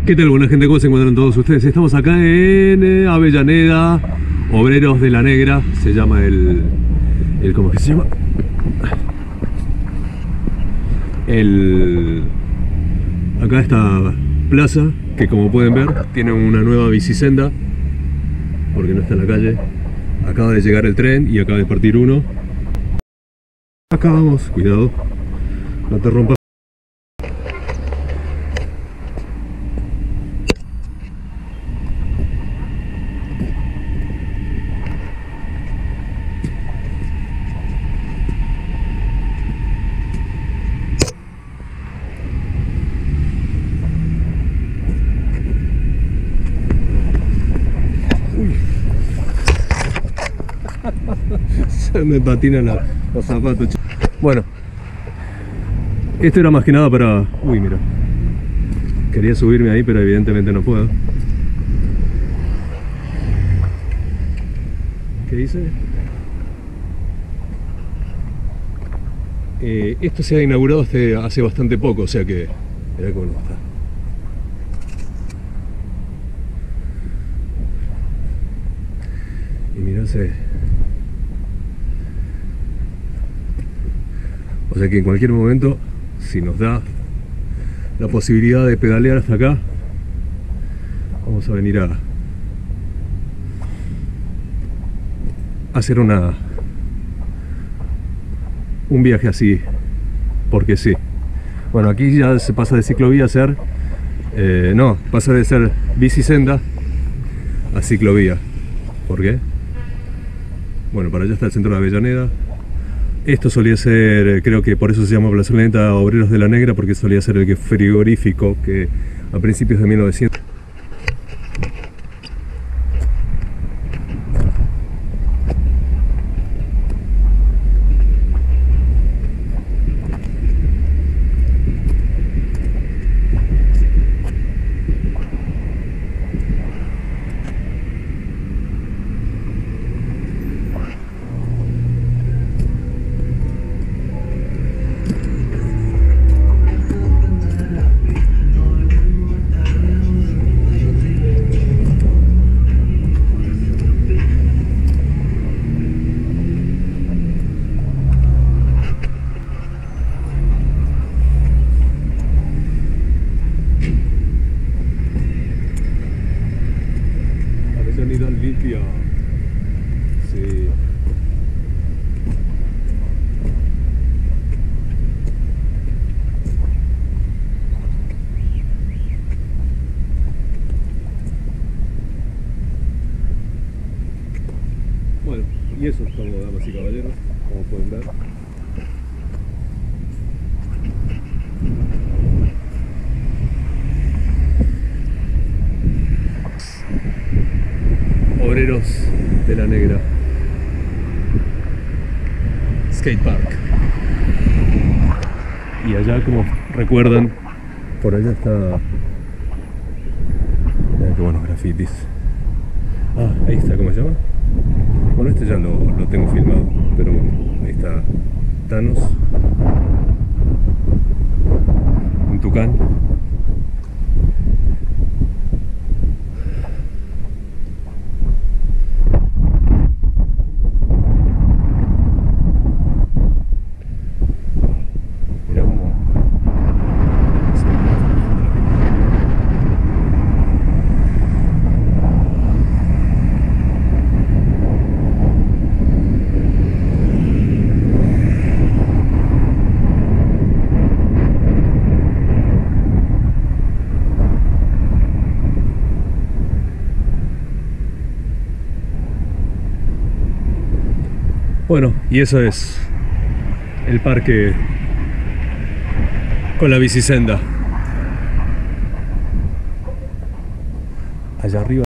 ¿Qué tal, buena gente? ¿Cómo se encuentran todos ustedes? Estamos acá en Avellaneda, Obreros de la Negra, se llama ¿cómo es que se llama? Acá esta plaza, que como pueden ver, tiene una nueva bicisenda, porque no está en la calle. Acaba de llegar el tren y acaba de partir uno. Acá vamos, cuidado, no te rompas. Se me patinan los zapatos. Bueno, esto era más que nada para... Uy, mira. Quería subirme ahí, pero evidentemente no puedo. ¿Qué dice? Esto se ha inaugurado hace bastante poco, o sea que... Mirá cómo no está. Y mirá o sea que en cualquier momento, si nos da la posibilidad de pedalear hasta acá, vamos a venir a hacer un viaje así, porque sí. Bueno, aquí ya se pasa de ciclovía a ser... no, pasa de ser bicisenda a ciclovía. ¿Por qué? Bueno, para allá está el centro de Avellaneda. Esto solía ser, creo que por eso se llama Plazoleta Obreros de la Negra, porque solía ser el frigorífico que a principios de 1900... Avenida limpia. Sí. Bueno, y eso es todo, damas y caballeros, como pueden ver. Obreros de la Negra Skate Park. Y allá, como recuerdan, por allá está... Mirá qué buenos grafitis. Ah, ahí está, ¿cómo se llama? Bueno, este ya lo tengo filmado, pero bueno, ahí está Thanos, un tucán. Bueno, y eso es el parque con la bicisenda. Allá arriba